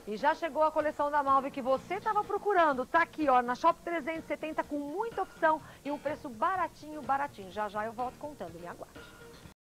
E já chegou a coleção da Malve que você estava procurando. Tá aqui, ó, na Shop 370 com muita opção e um preço baratinho, baratinho. Já já eu volto contando, me aguarde.